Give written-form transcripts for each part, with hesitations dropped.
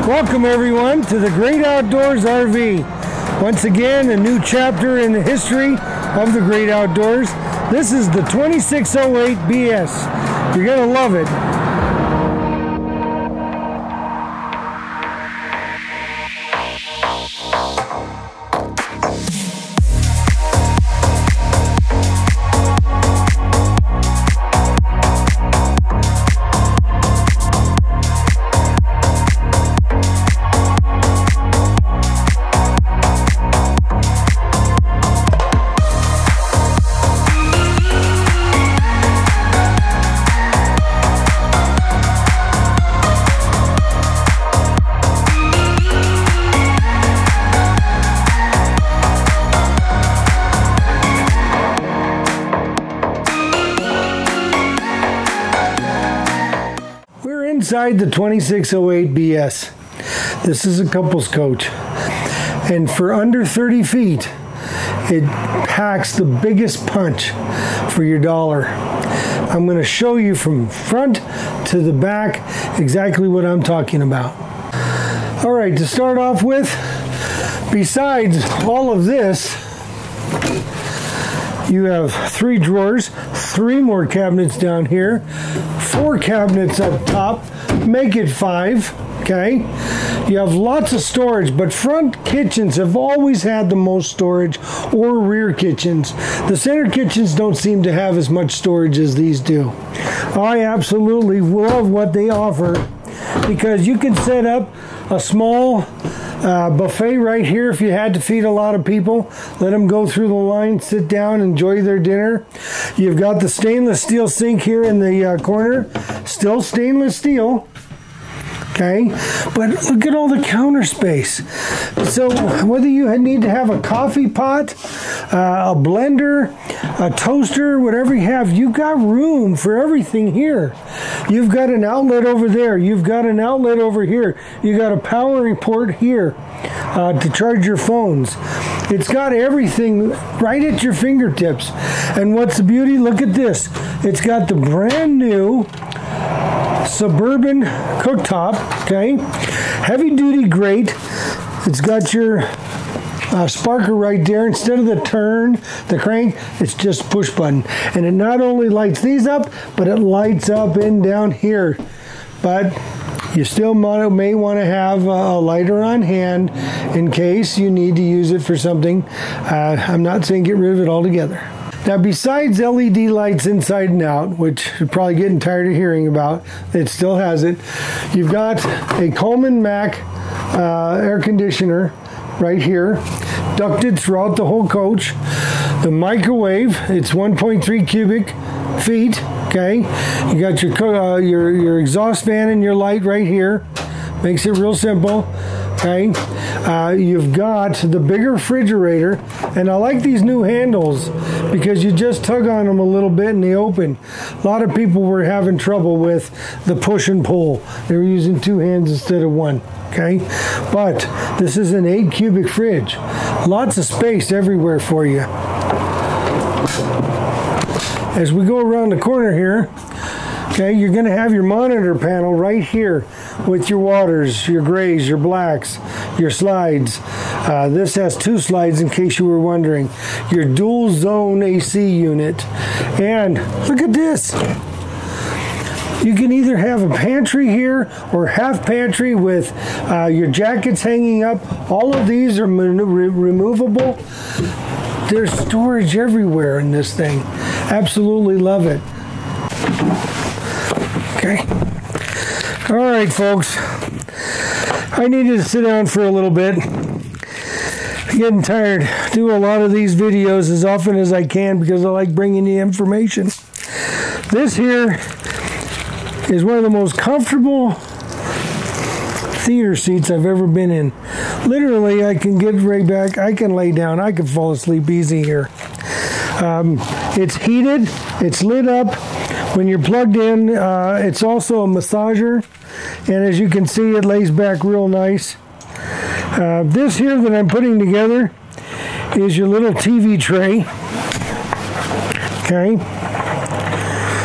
Welcome everyone to the Great Outdoors RV. Once again, a new chapter in the history of the great outdoors. This is the 2608BS. You're gonna love it. Inside the 2608BS. This is a couples coach, and for under 30 feet it packs the biggest punch for your dollar. I'm going to show you from front to the back exactly what I'm talking about. Alright, to start off with, besides all of this, you have 3 drawers, 3 more cabinets down here, 4 cabinets up top, make it 5, okay? You have lots of storage, but front kitchens have always had the most storage, or rear kitchens. The center kitchens don't seem to have as much storage as these do. I absolutely love what they offer, because you can set up a small buffet right here if you had to feed a lot of people. Let them go through the line, sit down, enjoy their dinner. You've got the stainless steel sink here in the corner, still stainless steel, okay? But look at all the counter space. So whether you need to have a coffee pot, a blender, a toaster, whatever you have, you've got room for everything here. You've got an outlet over there. You've got an outlet over here. You've got a power port here to charge your phones. It's got everything right at your fingertips. And what's the beauty? Look at this. It's got the brand new Suburban cooktop, okay? Heavy duty grate. It's got your sparker right there. Instead of the crank, it's just push button. And it not only lights these up, but it lights up and down here. But you still may want to have a lighter on hand in case you need to use it for something. I'm not saying get rid of it altogether. Now, besides LED lights inside and out, which you're probably getting tired of hearing about, it still has it. You've got a Coleman Mac air conditioner right here, ducted throughout the whole coach. The microwave, it's 1.3 cubic feet, okay? You got your exhaust fan and your light right here. Makes it real simple, okay? You've got the bigger refrigerator, and I like these new handles because you just tug on them a little bit and they open. A lot of people were having trouble with the push and pull. They were using 2 hands instead of 1, okay? But this is an 8 cubic fridge. Lots of space everywhere for you. As we go around the corner here, okay, you're going to have your monitor panel right here with your waters, your grays, your blacks, your slides. This has 2 slides in case you were wondering. Your dual zone AC unit. And look at this. You can either have a pantry here or half pantry with your jackets hanging up. All of these are removable. There's storage everywhere in this thing. Absolutely love it. Okay. All right, folks. I needed to sit down for a little bit. I'm getting tired. I do a lot of these videos as often as I can because I like bringing you information. This here is one of the most comfortable theater seats I've ever been in. Literally, I can get right back. I can lay down. I can fall asleep easy here. It's heated. It's lit up. When you're plugged in, it's also a massager. And as you can see, it lays back real nice. This here that I'm putting together is your little TV tray. Okay.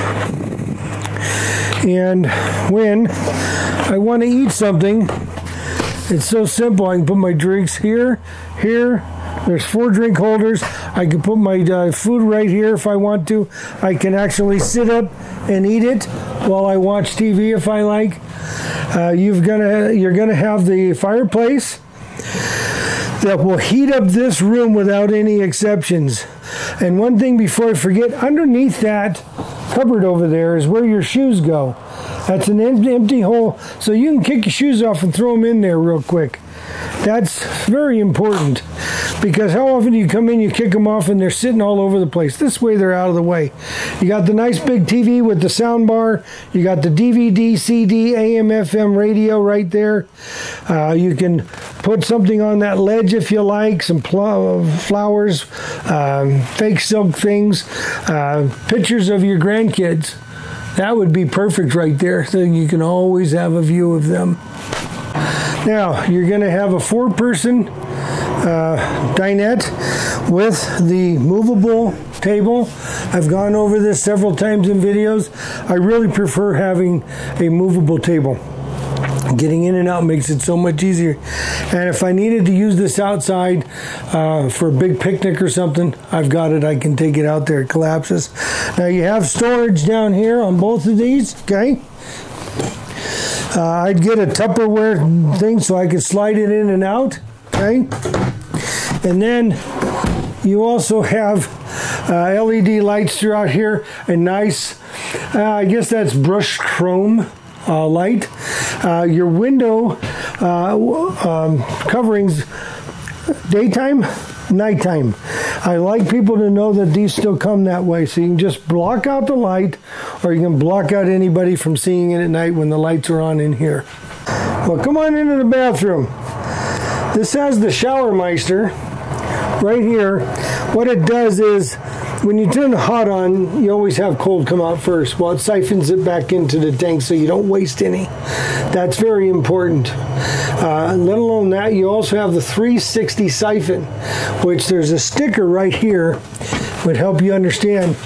And when I want to eat something, It's so simple. I can put my drinks here, here. There's 4 drink holders. I can put my food right here if I want to. I can actually sit up and eat it while I watch TV if I like. You're gonna have the fireplace that will heat up this room without any exceptions. And one thing before I forget, underneath that cupboard over there is where your shoes go. That's an empty hole, so you can kick your shoes off and throw them in there real quick. That's very important, because how often do you come in, you kick them off, and they're sitting all over the place. This way they're out of the way. You got the nice big TV with the sound bar. You got the DVD, CD, AM, FM radio right there. You can put something on that ledge if you like, some flowers, fake silk things, pictures of your grandkids. That would be perfect right there, so you can always have a view of them. Now, you're going to have a 4-person dinette with the movable table. I've gone over this several times in videos. I really prefer having a movable table. Getting in and out makes it so much easier. And if I needed to use this outside for a big picnic or something, I've got it. I can take it out there. It collapses. Now you have storage down here on both of these, okay? I'd get a Tupperware thing so I could slide it in and out, okay? And then you also have LED lights throughout here. A nice, I guess that's brushed chrome light. Your window coverings, daytime, nighttime. I like people to know that these still come that way, so you can just block out the light, or you can block out anybody from seeing it at night when the lights are on in here. Well, come on into the bathroom. This has the shower meister right here. What it does is, when you turn the hot on, you always have cold come out first. Well, it siphons it back into the tank so you don't waste any. That's very important. Let alone that, you also have the 360 siphon, which there's a sticker right here, would help you understand.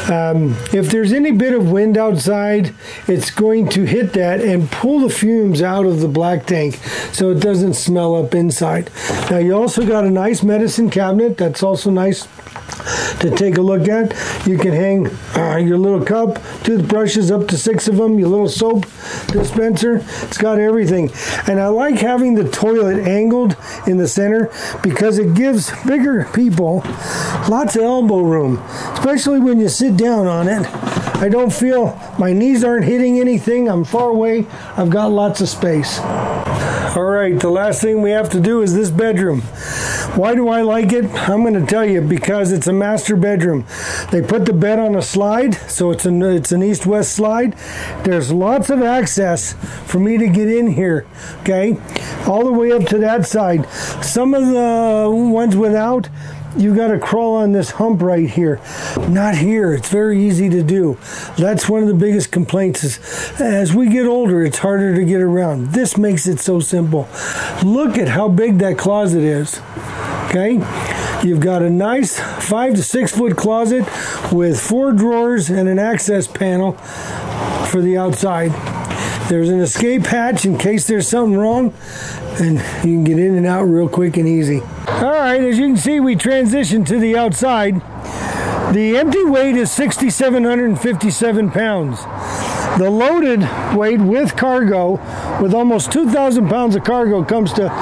If there's any bit of wind outside, it's going to hit that and pull the fumes out of the black tank so it doesn't smell up inside. Now you also got a nice medicine cabinet. That's also nice to take a look at. You can hang your little cup, toothbrushes, up to 6 of them, your little soap dispenser. It's got everything. And I like having the toilet angled in the center because it gives bigger people lots of elbow room, especially when you sit down on it. I don't feel my knees aren't hitting anything. I'm far away. I've got lots of space. All right, the last thing we have to do is this bedroom. Why do I like it? I'm going to tell you, because it's a master bedroom. They put the bed on a slide, so it's an east-west slide. There's lots of access for me to get in here, okay? All the way up to that side. Some of the ones without, you got to crawl on this hump right here. Not here. It's very easy to do. That's one of the biggest complaints is as we get older, it's harder to get around. This makes it so simple. Look at how big that closet is. Okay, you've got a nice 5 to 6 foot closet with 4 drawers and an access panel for the outside. There's an escape hatch in case there's something wrong, and you can get in and out real quick and easy. All right, as you can see, we transitioned to the outside. The empty weight is 6,757 pounds. The loaded weight with cargo, with almost 2,000 pounds of cargo, comes to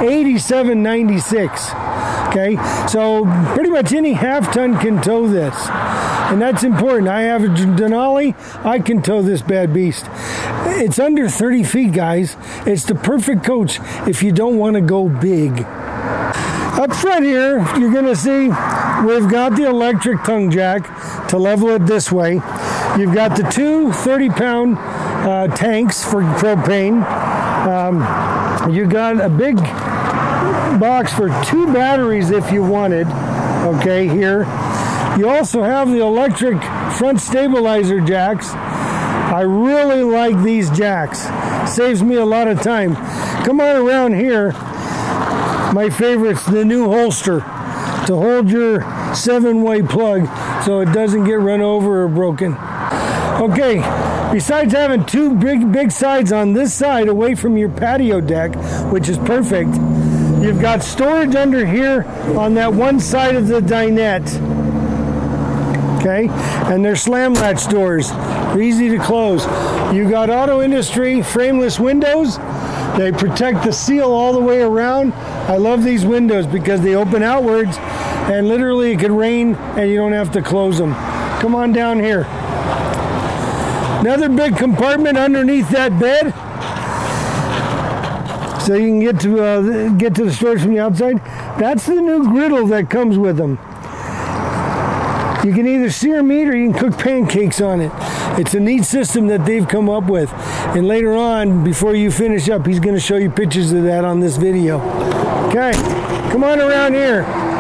8,796. Okay, so pretty much any half-ton can tow this, and that's important. I have a Denali. I can tow this bad beast. It's under 30 feet, guys. It's the perfect coach if you don't want to go big. Up front here, you're going to see we've got the electric tongue jack to level it this way. You've got the 2 30-pound tanks for propane. You got a big box for 2 batteries if you wanted, okay, here. You also have the electric front stabilizer jacks. I really like these jacks. Saves me a lot of time. Come on around here. My favorite's the new holster to hold your 7-way plug so it doesn't get run over or broken. Okay, Besides having two big sides on this side away from your patio deck, which is perfect, you've got storage under here on that one side of the dinette. Okay, and they're slam latch doors. They're easy to close. You got Auto Industry frameless windows. They protect the seal all the way around. I love these windows because they open outwards, and literally it could rain and you don't have to close them. Come on down here. Another big compartment underneath that bed, so you can get to the storage from the outside. That's the new griddle that comes with them. You can either sear meat or you can cook pancakes on it. It's a neat system that they've come up with. And later on, before you finish up, he's going to show you pictures of that on this video. Okay, come on around here.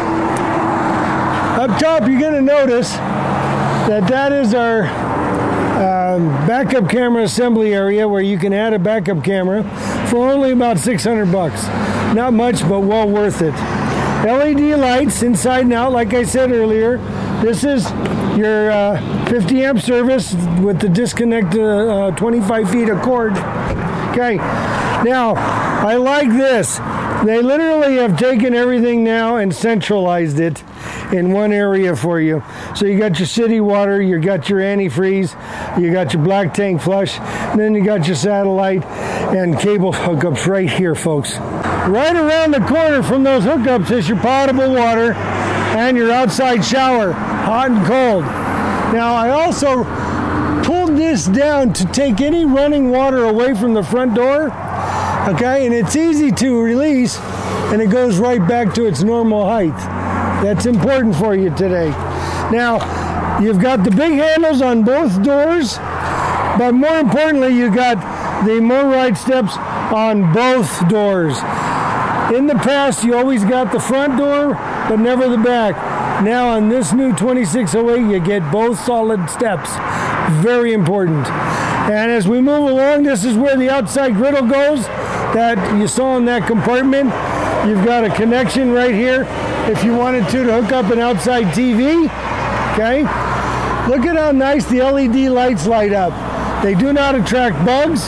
Up top, you're going to notice that that is our backup camera assembly area, where you can add a backup camera for only about 600 bucks. Not much, but well worth it. LED lights inside and out, like I said earlier. This is your 50 amp service with the disconnect 25 feet of cord. Okay, now I like this. They literally have taken everything now and centralized it in one area for you. So you got your city water, you got your antifreeze, you got your black tank flush, and then you got your satellite and cable hookups right here, folks. Right around the corner from those hookups is your potable water and your outside shower, hot and cold. Now, I also pulled this down to take any running water away from the front door, okay, and it's easy to release, and it goes right back to its normal height. That's important for you today. Now, you've got the big handles on both doors, but more importantly, you got the MoRide steps on both doors. In the past, you always got the front door, but never the back. Now on this new 2608, you get both solid steps. Very important. And as we move along, this is where the outside griddle goes that you saw in that compartment. You've got a connection right here if you wanted to hook up an outside TV. Okay? Look at how nice the LED lights light up. They do not attract bugs.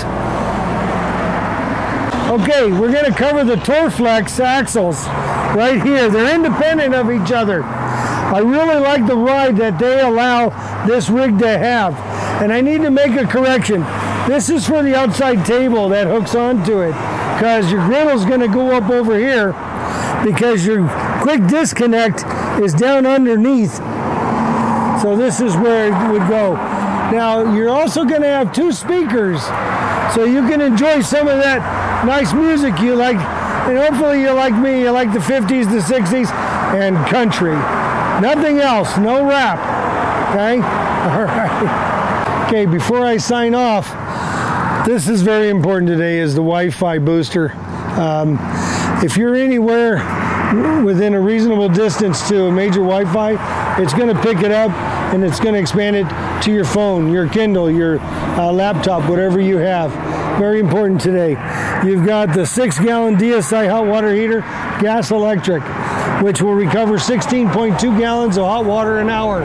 Okay, we're going to cover the Torflex axles right here. They're independent of each other. I really like the ride that they allow this rig to have. And I need to make a correction. This is for the outside table that hooks onto it, because your griddle's going to go up over here because your quick disconnect is down underneath. So this is where it would go. Now, you're also going to have two speakers, so you can enjoy some of that nice music you like, and hopefully you're like me, you like the 50s, the 60s, and country. Nothing else, no rap, okay? All right. Okay, before I sign off, this is very important today, is the Wi-Fi booster. If you're anywhere within a reasonable distance to a major Wi-Fi, it's going to pick it up and it's going to expand it to your phone, your Kindle, your laptop, whatever you have. Very important today. You've got the 6-gallon DSI hot water heater, gas electric, which will recover 16.2 gallons of hot water an hour.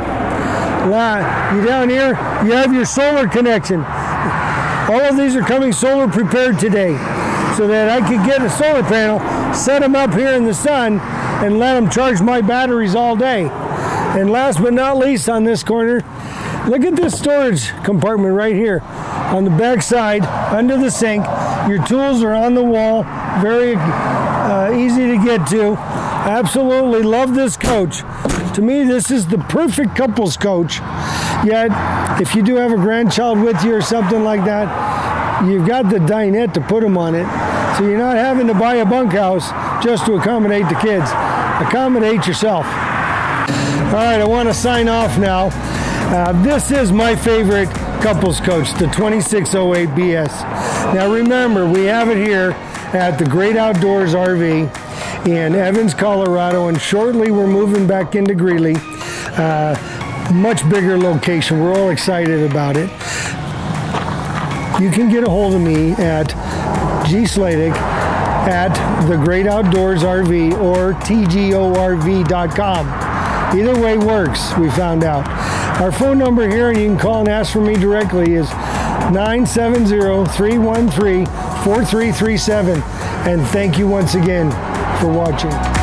You down here, you have your solar connection. All of these are coming solar prepared today, so that I could get a solar panel, set them up here in the sun, and let them charge my batteries all day. And last but not least, on this corner, look at this storage compartment right here. On the back side, under the sink, your tools are on the wall, very easy to get to. Absolutely love this coach. To me, this is the perfect couples coach. Yet, if you do have a grandchild with you or something like that, you've got the dinette to put them on it. So you're not having to buy a bunkhouse just to accommodate the kids. Accommodate yourself. All right, I want to sign off now. This is my favorite couples coach, the 2608BS. Now remember, we have it here at the Great Outdoors RV in Evans, Colorado, and shortly we're moving back into Greeley. Much bigger location. We're all excited about it. You can get a hold of me at gsladek at the Great Outdoors RV or tgorv.com. Either way works, we found out. Our phone number here, and you can call and ask for me directly, is 970-313-4337. And thank you once again for watching.